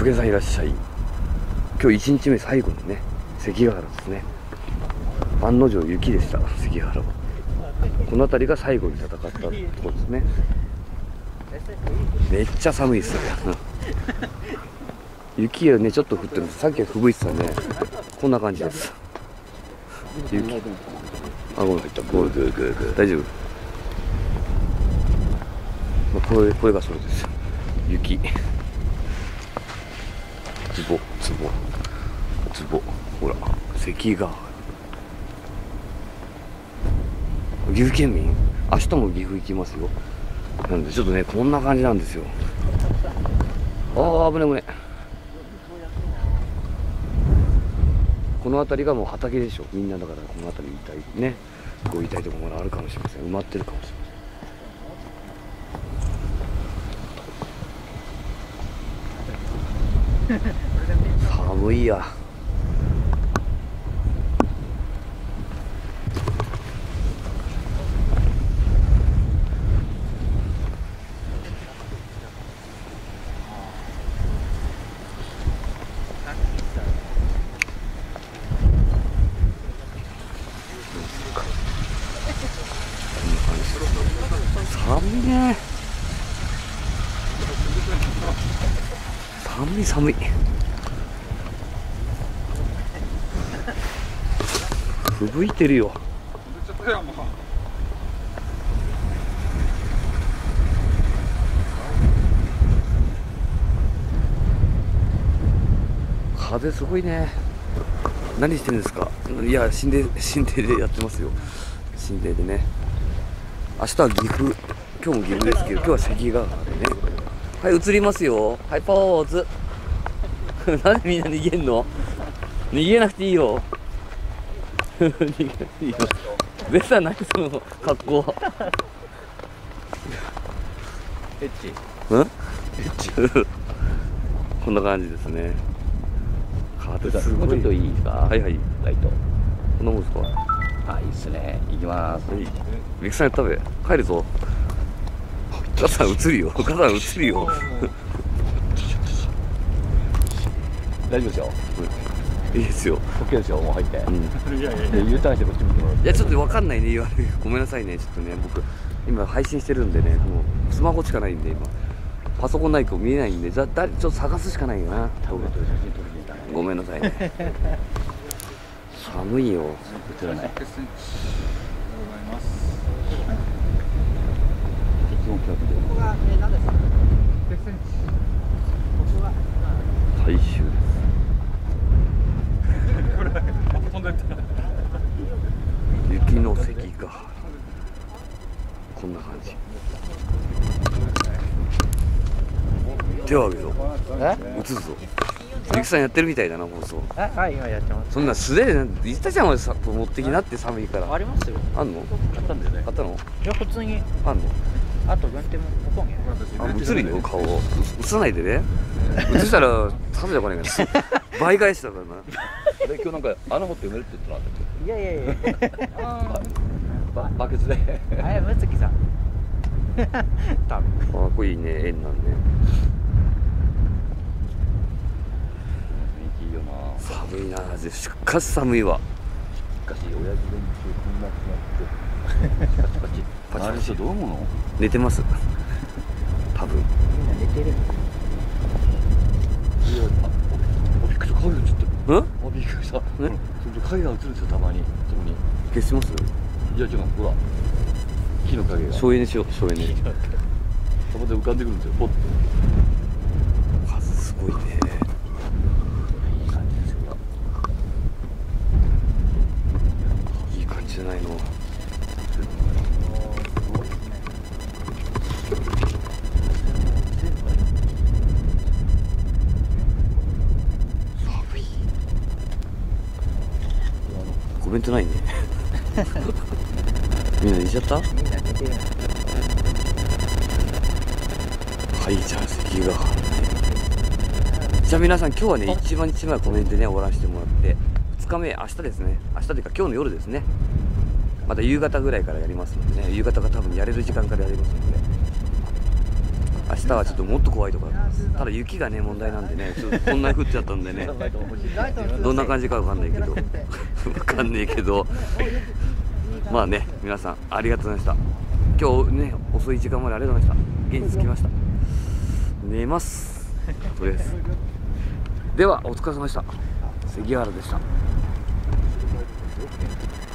けさんいらっしゃい。今日1日目最後のね、関ヶ原ですね。案の定雪でした、関ヶ原は。この辺りが最後に戦ったところですね。めっちゃ寒いですよ。雪がね、ちょっと降ってるんです。さっきは吹雪いてたね。こんな感じです。雪。あ、ごめん、入った。大丈夫。まあ、これがそれですよ。雪。つぼ。ほら、関ヶ原。岐阜県民、明日も岐阜行きますよ。なんでちょっとね、こんな感じなんですよ。ああ、危ね。この辺りがもう畑でしょ。みんなだからこの辺り痛いね、こう痛いところがあるかもしれません。埋まってるかもしれません。寒いや。寒いね。寒い。吹雪いてるよ。風すごいね。何してるんですか。いや、神殿でやってますよ。神殿でね。明日は岐阜、今日も岐阜ですけど、今日は関ヶ原でね。はい、映りますよ。はい、ポーズ。なんでみんな逃げんの。逃げなくていいよ。逃げなくていいよ。ベスさん、何その格好。 エッチ。 こんな感じですね。風すもうごい。 ちょっといいですか。 はい、 ライト。 こんなもんですか。 あ、いいっすね。行きます。 ミキさん食べ、帰るぞ。母さん映るよ。 大丈夫ですよ。 いいですよ。 オッケーですよ。もう入って。 い U ターンしてこっち向いてもらって。 や、ちょっとわかんないね、言われる。ごめんなさいね、ちょっとね、僕、今配信してるんでね、もうスマホしかないんで、今。パソコンないと見えないんで、ちょっと探すしかないよな。 タブレットで写真撮りに行ったね。 ごめんなさいね。寒いよ。 映らない。 大衆です。雪の関ヶ原。こんな感じ。手を挙げぞ。映すぞ。ミキさんやってるみたいだな、放送。 はい、今やってます。 そんな素手で言ったじゃん、俺さ、持ってきなって寒いから。 ありますよ。 あんの？ 買ったんだよね。 買ったの？ いや、普通に。 あんの？ あと、限定もここに。 映るよ、顔を。映さないでね。映したら食べちゃこないから。倍返しだからな。 あれ今日なんか穴掘って埋めるって言ってなかったっいや。 け？バケツで。 あれ、むつきさん。多分。 あ、これいいね、円なんね。 いいよな。 寒いな、しかし寒いわ。 しかし親父連中こんなってパチパチ。 パチパチあれ人どう思うの？ 寝てます。多分。 みんな寝てる。 いや、びっくりした。影映ってる。 うん？ あ、びっくりした。ね、それ影が映るんですよ、たまに。そこに。 消します？ いや、違う、ほら。木の影が。 省エネしよう、省エネ。 そこで浮かんでくるんですよ。ポッと。 数すごいね。 いい感じですよ。 いい感じじゃないの。寒い。コメントないね。みんな寝ちゃった？ みんな寝てる。 はい、じゃあ関ヶ原ね。じゃあ皆さん、今日はね、1番1枚コメントでね、終わらせてもらって、2日目、明日ですね。明日というか今日の夜ですね。また夕方ぐらいからやりますのでね、夕方が多分やれる時間からやりますので、明日はちょっともっと怖いとか、ただ雪がね問題なんでね、ちょっとこんなに降っちゃったんでね、どんな感じかわかんないけどわかんないけど、まあね、皆さんありがとうございました。今日ね遅い時間までありがとうございました。現地着きました。寝ますとりあえず。ではお疲れ様でした。関原でした。